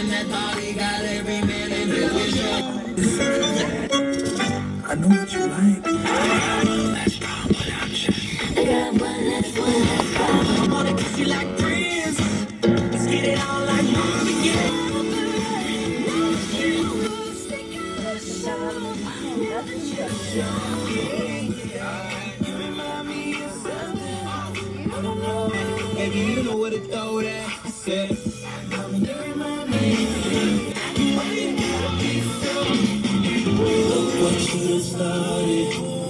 I know what you like. I wanna kiss you like friends. Let's get it on like movies. You remind me of something. I don't know. Baby, you know what to throw that. Said, you remind me. Look what you done started.